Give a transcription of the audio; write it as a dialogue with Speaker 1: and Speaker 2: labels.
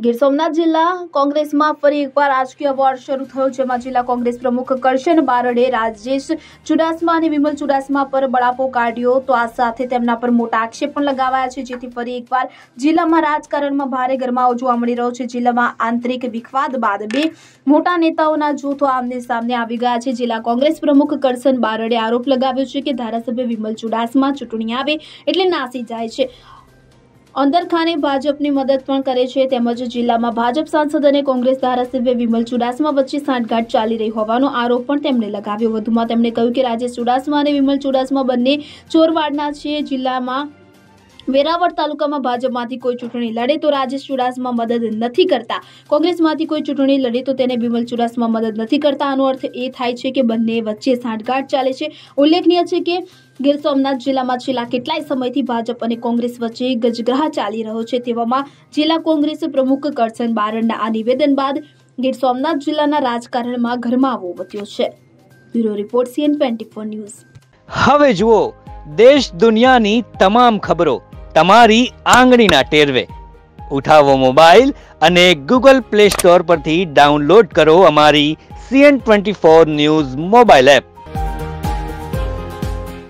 Speaker 1: ગીર સોમનાથ જિલ્લા કોંગ્રેસમાં ફરી એકવાર રાજકીય વોર શરૂ થયો, જેમાં જિલ્લા કોંગ્રેસ પ્રમુખ કરશન બારડે રાજેશ ચુડાસમા અને વિમલ ચુડાસમા પર બળાપો કાઢ્યો, તો આ સાથે તેમના પર મોટા આક્ષેપ પણ લગાવાયા છે, જેથી ફરી એકવાર જિલ્લામાં રાજકારણમાં ભારે ગરમાવો જોવા મળી રહ્યો છે। જિલ્લામાં આંતરિક વિખવાદ બાદ બે મોટા નેતાઓના જૂથો આમને સામને આવી ગયા છે। જિલ્લા કોંગ્રેસ પ્રમુખ કરશન બારડે આરોપ લગાવ્યો છે કે ધારાસભ્ય વિમલ ચુડાસમા ચૂંટણી આવે એટલે નાસી જાય છે, અંદરખાને ભાજપની મદદ પણ કરે છે, તેમજ જિલ્લામાં ભાજપ સાંસદ અને કોંગ્રેસ ધારાસભ્ય વિમલ ચુડાસમા વચ્ચે સાંઠગાંઠ ચાલી રહી હોવાનો આરોપ પણ તેમણે લગાવ્યો। વધુમાં તેમણે કહ્યું કે રાજેશ ચુડાસમા અને વિમલ ચુડાસમા બંને ચોરવાડના છે। જિલ્લામાં વેરાવળ તાલુકામાં ભાજપમાંથી કોઈ ચૂંટણી લડે તો રાજેશ ચુડાસમા મદદ નથી કરતા, કોંગ્રેસમાંથી કોઈ ચૂંટણી લડે તો તેને વિમલ ચુડાસમા મદદ નથી કરતા। આનો અર્થ એ થાય છે કે બંને વચ્ચે સાંઠગાંઠ ચાલે છે। ઉલ્લેખનીય છે કે ગીર સોમનાથ જિલ્લામાં છેલ્લા કેટલાય સમયથી ભાજપ અને કોંગ્રેસ વચ્ચે ગજગ્રાહ ચાલી રહ્યો છે। તેવામાં જિલ્લા કોંગ્રેસ પ્રમુખ કરશન બારડના આ નિવેદન બાદ ગીર સોમનાથ જિલ્લાના રાજકારણમાં ગરમાવો વધ્યો છે। Bureau report CN24 news.
Speaker 2: હવે જુઓ દેશ દુનિયાની તમામ ખબરો તમારી આંગળીના ટેરવે। ઉઠાવો મોબાઈલ અને Google Play Store પરથી ડાઉનલોડ કરો અમારી CN24 ન્યૂઝ મોબાઈલ એપ।